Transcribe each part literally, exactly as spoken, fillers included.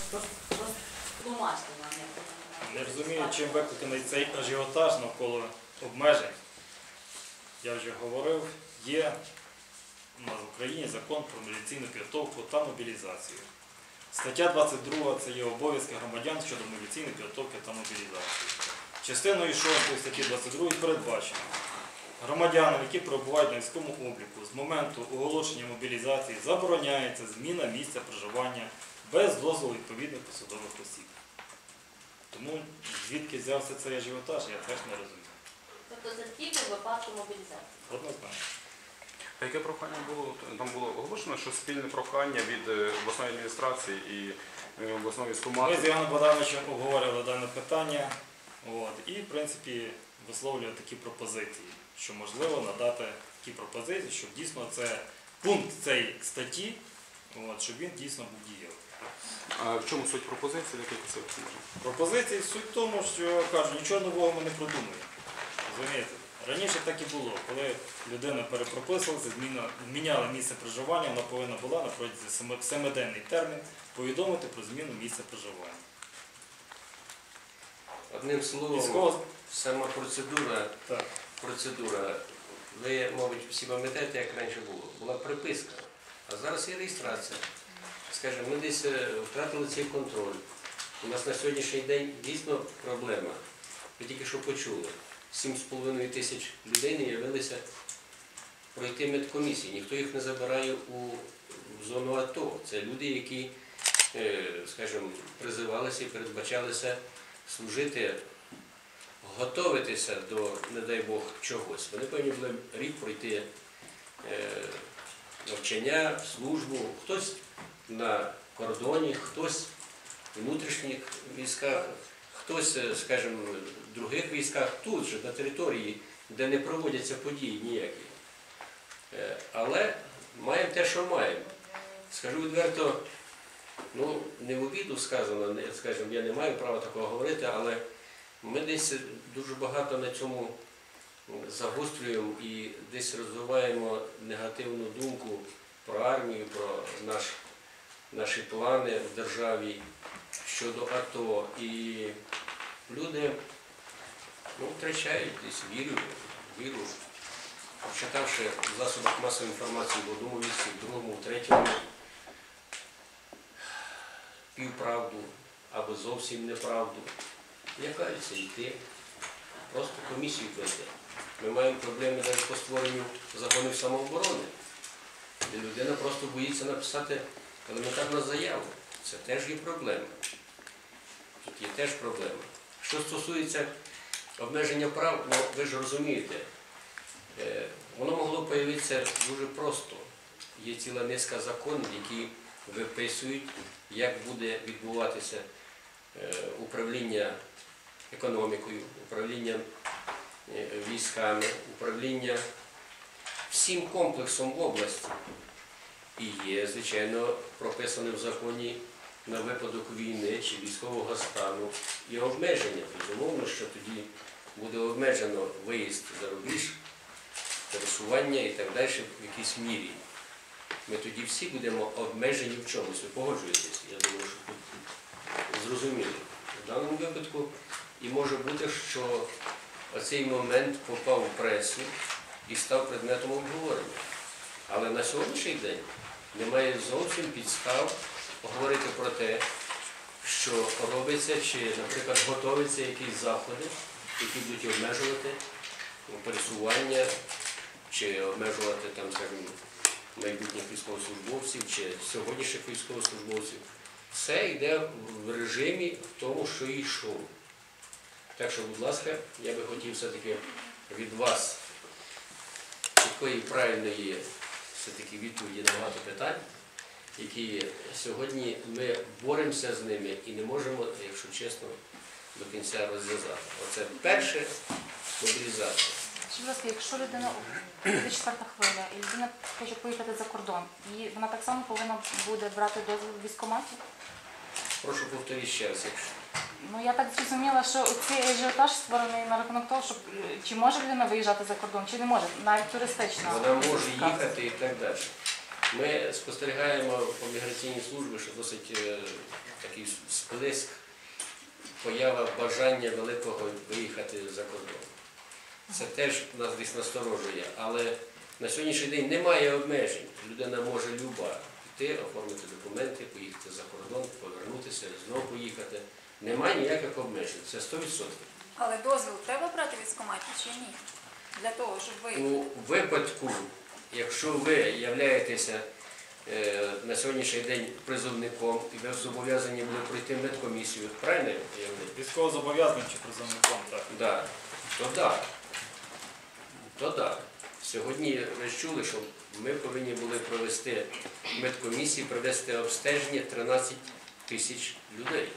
тлумачте нам, як це. Не розумію, чим викликаний цей ажіотаж навколо обмежень. Я вже говорив, є в Україні закон про міліційну підготовку та мобілізацію. Стаття двадцять друга – це є обов'язки громадян щодо міліційної підготовки та мобілізації. Частиною шостої статті двадцять другої передбачено: громадянам, які перебувають на військовому обліку, з моменту оголошення мобілізації забороняється зміна місця проживання без дозволу відповідних посадових осіб. Тому звідки взявся цей ажіотаж, я теж не розумію. Тобто це тільки в випадку мобілізації? Однозначно. А яке прохання було? Там було оголошено, що спільне прохання від обласної адміністрації і обласної військкомату. Ми з Іваном Богдановичем обговорювали дане питання, от, і, в принципі, висловлювали такі пропозиції, що можливо надати такі пропозиції, щоб дійсно це пункт цієї статті, от, щоб він дійсно був дієвий. А в чому суть пропозиції? Який це може? Пропозиції суть в тому, що, кажу, нічого нового ми не продумуємо. Розумієте? Раніше так і було, коли людина перепрописувалася, зміняла місце проживання, вона повинна була на протязі семиденний термін повідомити про зміну місця проживання. Одним словом, Військово... сама процедура, так. процедура, ви, мабуть, всі пам'ятаєте, як раніше було, була приписка, а зараз є реєстрація. Скажімо, ми десь втратили цей контроль. У нас на сьогоднішній день дійсно проблема. Ви тільки що почули. сім з половиною тисяч людей не явилися пройти медкомісії. Ніхто їх не забирає у зону АТО. Це люди, які, скажімо, призивалися і передбачалися служити, готуватися до, не дай Бог, чогось. Вони повинні були рік пройти навчання, службу. Хтось на кордоні, хтось в внутрішніх військах, хтось, скажімо, в других військах, тут же, на території, де не проводяться події ніякі. Але маємо те, що маємо. Скажу відверто, ну, не в обіду сказано, скажімо, я не маю права такого говорити, але ми десь дуже багато на цьому загострюємо і десь розвиваємо негативну думку про армію, про наш, наші плани в державі щодо АТО. І люди, ну, втрачають десь віру, віру. Прочитавши в засобах масової інформації в одному місці, в другому, в третьому, півправду або зовсім неправду, лякаються йти, просто комісію пройти. Ми маємо проблеми навіть по створенню законів самооборони, де людина просто боїться написати елементарну заяву. Це теж є проблема. Тут є теж проблема. Що стосується обмеження прав, ну, ви ж розумієте, воно могло появитися дуже просто. Є ціла низка законів, які виписують, як буде відбуватися управління економікою, управління військами, управління всім комплексом в області. І є, звичайно, прописане в законі на випадок війни чи військового стану і обмеження. Безумовно, що тоді буде обмежено виїзд за рубіж, пересування і так далі в якійсь мірі. Ми тоді всі будемо обмежені в чомусь. Ви погоджуєтесь? Я думаю, що тут зрозуміло. В даному випадку і може бути, що оцей момент попав в пресу і став предметом обговорення. Але на сьогоднішній день немає зовсім підстав говорити про те, що робиться, чи, наприклад, готуються якісь заходи, які будуть обмежувати пересування, чи обмежувати, там, скажімо, майбутніх військовослужбовців, чи сьогоднішніх військовослужбовців. Все йде в режимі тому, що і йшов. Так що, будь ласка, я би хотів все-таки від вас чіткої і правильної все-таки відповіді на багато питань, які сьогодні ми боремося з ними і не можемо, якщо чесно, до кінця розв'язати. Оце перше – мобілізація. Будь ласка, якщо людина, буде четверта хвиля, і людина хоче поїхати за кордон, і вона так само повинна буде брати дозвіл в військкоматі? Прошу повторіть ще раз, якщо. Ну, я так зрозуміла, що цей ажіотаж створений на рахунок того, що чи може людина виїжджати за кордон, чи не може, навіть туристично. Вона може їхати і так далі. Ми спостерігаємо по міграційній службі, що досить е, такий сплеск, поява бажання великого виїхати за кордон. Це теж нас десь насторожує, але на сьогоднішній день немає обмежень. Людина може люба піти, оформити документи, поїхати за кордон, повернутися, знову поїхати. Немає ніяких обмежень, це сто відсотків. Але дозвіл треба брати від військкоматів чи ні? Для того, щоб ви... У випадку, якщо ви являєтеся е, на сьогоднішній день призовником і ви зобов'язані були пройти медкомісію, правильно я говорю? Військовозобов'язаним чи призовником, так. Да. То так. То так. Сьогодні ви ж чули, що ми повинні були провести медкомісії, провести обстеження тринадцять тисяч людей.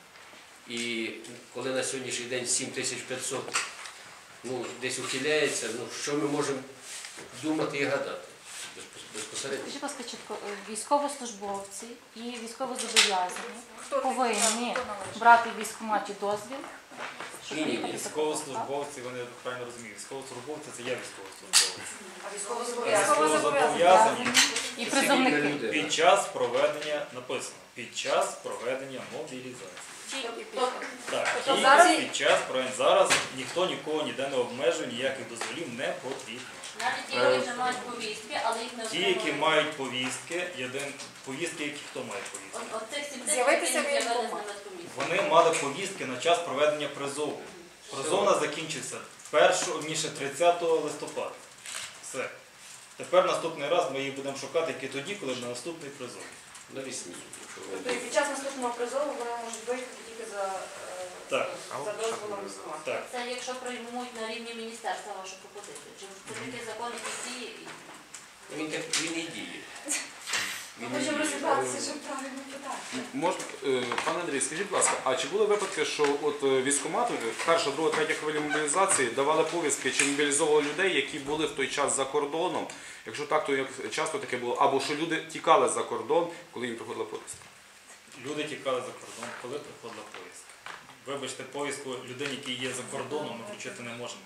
І коли на сьогоднішній день сім тисяч п'ятсот ну, десь ухиляється, ну, що ми можемо думати і гадати безпосередньо? Скажіть, будь ласка, чітко, е, військовослужбовці і військовозобов'язані Хто повинні хто належить? брати в військкоматі дозвіл, щоб Ні, ні, ні. приїхати за кордон, так? Військовослужбовці, вони правильно розуміють, військовослужбовці це є військовослужбовці. А Військовозобов'язані Військовозобов'язані і Це призовники. цивільна людина. під час проведення, написано, під час проведення мобілізації. Тільки Тобто, Так, Тобто тільки зараз- під час проведення. Зараз ніхто нікого ніде не обмежує, ніяких дозволів не потрібно. навіть ті, які вже мають повістки, але їх не Ті, які отримують. мають повістки, єдин, повістки, які хто має повістки? От- от цих сім тисяч, З'явитися які в з'явились військкомат. на медкомісії. Вони мали повістки на час проведення призову. Призов у нас закінчився першого, ніж тридцятого листопада. Все. Тепер наступний раз ми їх будемо шукати тільки тоді, коли на наступний призов. Навісні, якщо ви- Тобто і під час наступного призову вони можуть виїхати тільки за, е, Так. за дозволом військкомату. Так. Це якщо приймуть на рівні міністерства вашу пропозицію. Чи це такий закон, який діє? Він, так, він і діє. Ми Він і хочемо діє. розібратися, щоб правильно питати. Можна, е, пане Андрій, скажіть, будь ласка, а чи були випадки, що от е, військкомати, перша, друга, третя хвиля мобілізації давали повістки, чи мобілізовували людей, які були в той час за кордоном? Якщо так, то як часто таке було? Або що люди тікали за кордон, коли їм приходила повістка? Люди тікали за кордон, коли приходила повістка. Вибачте, повістку людині, які є за кордоном, ми включити не можемо.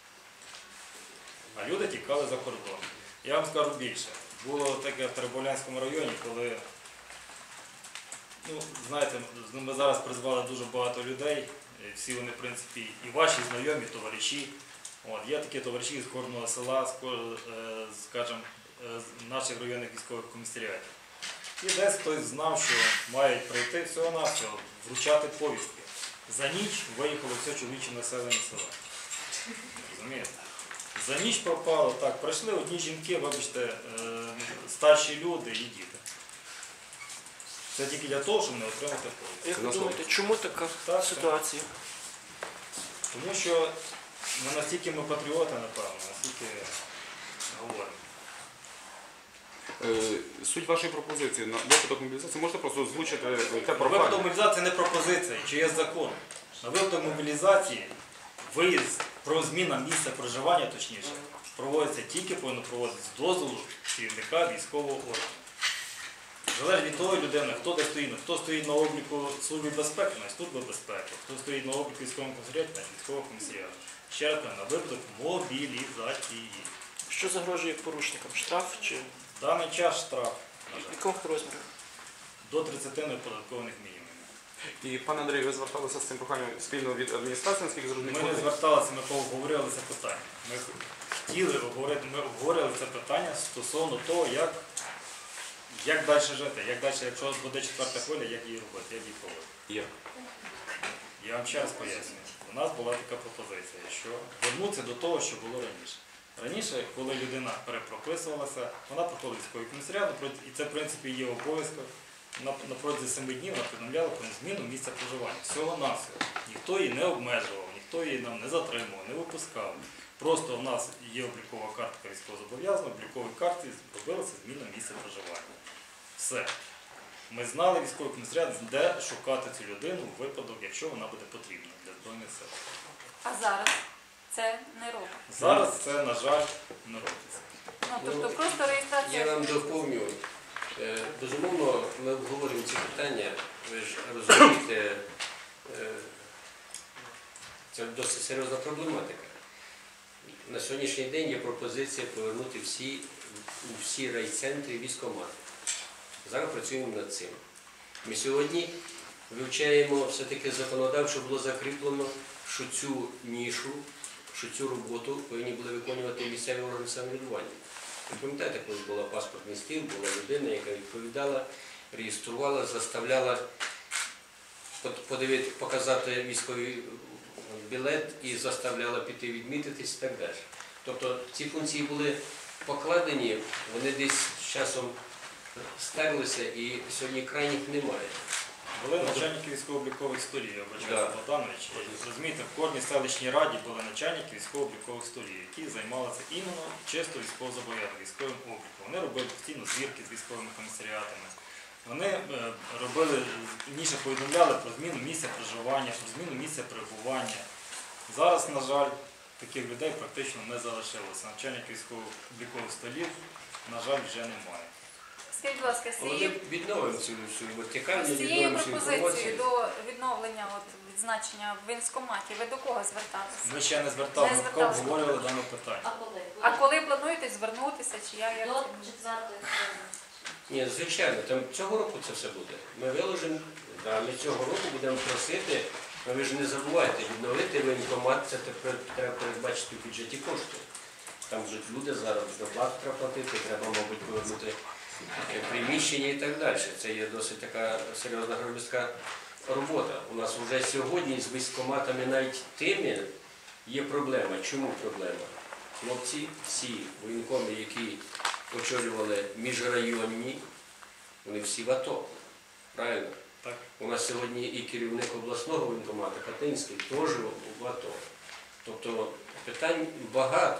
А люди тікали за кордон. Я вам скажу більше. Було таке в Теребовлянському районі, коли, ну, знаєте, ми зараз призвали дуже багато людей, і всі вони, в принципі, і ваші знайомі, товариші. От, є такі товариші з кожного села, з, ко- е, скажімо, е, з наших районних військових комісаріатів. І десь хтось знав, що мають прийти всього-навсього, вручати повістки. За ніч виїхало все чоловіче населення села. Розумієте? За ніч пропало, так, прийшли одні жінки, вибачте, е, старші люди і діти. Це тільки для того, щоб не отримати повістку. Як ви думаєте, чому така Так, ситуація? Тому що не настільки ми патріоти, напевно, настільки говоримо. Е, Суть вашої пропозиції на випадок мобілізації, можете просто озвучити те Випадок прохання? мобілізації не пропозиція, чи є закон. На випадок мобілізації виїзд про зміна місця проживання, точніше, проводиться тільки повинно проводитися з дозволу керівника військового органу. Залежить від того людини, хто де стоїть, хто стоїть на обліку Служби безпеки, значить Служба безпеки, хто стоїть на обліку військового комісаріату, значить військового комісаріату. Ще раз кажу, на випадок мобілізації. Що загрожує порушникам? Штраф чи В даний час штраф, на в жаль, якому розмірі? до тридцяти неоподаткованих мінімумів. І, пане Андрій, ви зверталися з цим проханням спільно від адміністрації, наскільки Ми зрозуміло? не зверталися, ми поговорили це питання. Ми хотіли обговорити, ми обговорили це питання стосовно того, як, як далі жити, як далі, якщо буде четверта хвиля, як її робити, як її проводити. Є. Я вам ще раз пояснюю. У нас була така пропозиція, що вернутися до того, що було раніше. Раніше, коли людина перепрописувалася, вона проходила військовий комісаріат, і це, в принципі, є обов'язком. На, на протязі семи днів вона повідомляла про зміну місця проживання. Всього-навсього. Ніхто її не обмежував, ніхто її нам не затримував, не випускав. Просто в нас є облікова картка військовозобов'язаного, в обліковій карті робилася зміна місця проживання. Все. Ми знали військовий комісаріат, де шукати цю людину у випадок, якщо вона буде потрібна для Збройних сил. А зараз це не робить. Зараз це, на жаль, не робиться. Ну, тобто просто реєстрація... Я вам доповню. Е, Безумовно, ми обговорюємо ці питання. Ви ж розумієте, е, це досить серйозна проблематика. На сьогоднішній день є пропозиція повернути всі, у всі райцентри військкомати. Зараз працюємо над цим. Ми сьогодні вивчаємо все-таки законодавчо було закріплено, що цю нішу, що цю роботу повинні були виконувати місцеві органи самоврядування. Ви пам'ятаєте, коли була паспортний стіл, була людина, яка відповідала, реєструвала, заставляла подивити, показати військовий білет і заставляла піти відмітитись і так далі. Тобто ці функції були покладені, вони десь з часом стерлися і сьогодні крайніх немає. Були начальники військово-облікових столів, я Да. бачаю, Богданович. І, розумієте, в кожній селищній раді були начальники військово-облікових столів, які займалися іменно чисто військово-зобов'язаним, військовим обліком. Вони робили постійно звірки з військовими комісаріатами. Вони е, робили, раніше повідомляли про зміну місця проживання, про зміну місця перебування. Зараз, на жаль, таких людей практично не залишилося. Начальників військово-облікових столів, на жаль, вже немає. Скажіть, будь ласка, з Але ми цією, відновимо цю всю вертикальну, з цією відновимо цю пропозицією інформацію. до відновлення от, відзначення в військкоматі, ви до кого зверталися? Ми ще не звертали, Не ми зверталися. обговорювали дане питання. А коли? А коли плануєте звернутися, чи я як До це? четвертої хвилини. Ні, звичайно, там цього року це все буде. Ми виложимо, да, ми цього року будемо просити, але ви ж не забувайте, відновити воєнкомат, це тепер треба передбачити в бюджеті кошти. Там живуть люди, зараз доплату треба платити, треба, мабуть, повернути приміщення і так далі. Це є досить така серйозна громадська робота. У нас вже сьогодні з військкоматами навіть тими є проблема. Чому проблема? Хлопці, всі воєнкоми, які очолювали міжрайонні, вони всі в АТО. Правильно? Так. У нас сьогодні і керівник обласного воєнкомату Катинський теж в АТО. Тобто питань багато.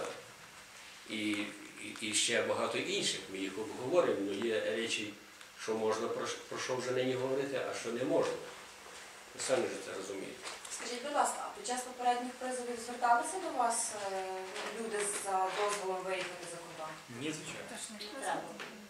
І, і, і ще багато інших. Ми їх обговорюємо, але є речі, що можна, про, про що вже нині говорити, а що не можна. Ви самі ж це розумієте. Скажіть, будь ласка, а під час попередніх призовів зверталися до вас е, люди за дозволом виїхати за кордон? Ні, звичайно. Тож не Не треба.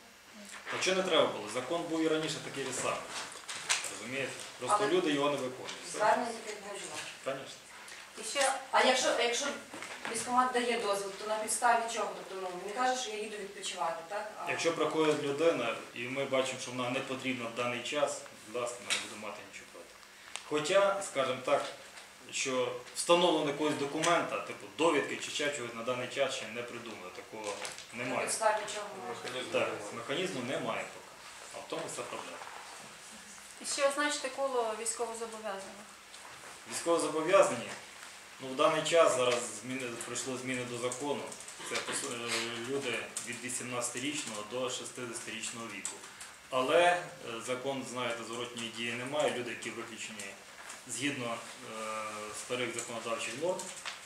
А чого не треба було? Закон був і раніше такий же самий. Розумієте? Просто Але- люди його не виконують. Все. Звернення тільки було. Звісно. І ще А якщо, якщо військкомат дає дозвіл, то на підставі чого? Тобто, ну, він каже, що я їду відпочивати, так? А Якщо приходить людина, і ми бачимо, що вона не потрібна в даний час, будь ласка, ми не будемо мати нічого проти. Хоча, скажімо так, що встановлено якогось документа, типу довідки чи ще чогось на даний час ще не придумали. Такого на немає. підставі чого можна? Так, механізму немає поки. А в тому вся проблема. І ще означити коло військовозобов'язаних. Військовозобов'язані, ну в даний час зараз зміни, прийшло зміни до закону. Це пос- е, люди від вісімнадцятирічного до шістдесятирічного віку. Але е, закон, знаєте, зворотньої дії немає. Люди, які виключені згідно е, старих законодавчих норм,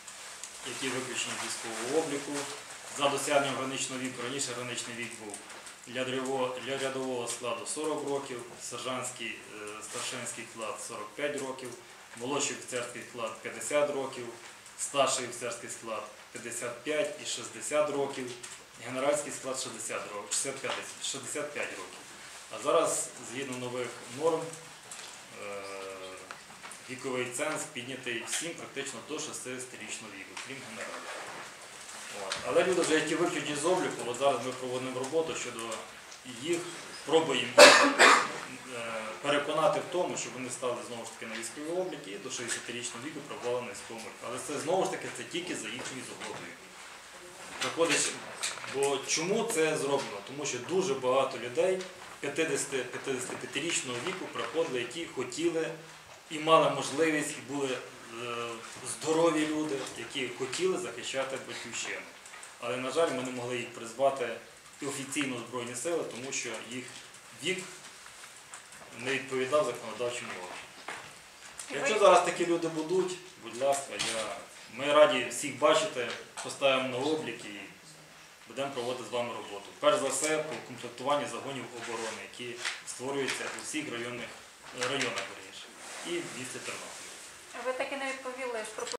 які виключені з військового обліку, за досягненням граничного віку. Раніше граничний вік був для рядового, для рядового складу сорок років, сержантський, е, старшинський склад сорок п'ять років, молодший офіцерський склад п'ятдесят років, старший офіцерський склад п'ятдесят п'ять і шістдесят років, генеральський склад шістдесят років, шістдесят п'ять, шістдесят п'ять років. А зараз, згідно нових норм, е, віковий ценз піднятий всім практично до шістдесятирічного віку, крім генералів. От. Але люди вже, які виключені з обліку, от зараз ми проводимо роботу щодо їх, пробуємо е, переконати в тому, щоб вони стали знову ж таки на військовий облік і до шістдесятирічного віку прибували на військовому обліку. Але це знову ж таки це тільки за їхньою згодою. Приходить, бо чому це зроблено? Тому що дуже багато людей п'ятдесятип'ятирічного віку приходили, які хотіли і мали можливість, і були е, здорові люди, які хотіли захищати батьківщину. Але, на жаль, ми не могли їх призвати і офіційно в Збройні сили, тому що їх вік не відповідав законодавчим нормам. Якщо зараз такі люди будуть, будь ласка, я, ми раді всіх бачити, поставимо на облік і будемо проводити з вами роботу. Перш за все, по комплектуванню загонів оборони, які створюються у всіх районних, районах, верніше, і в місті Тернопіль. Ви так і не відповіли ж про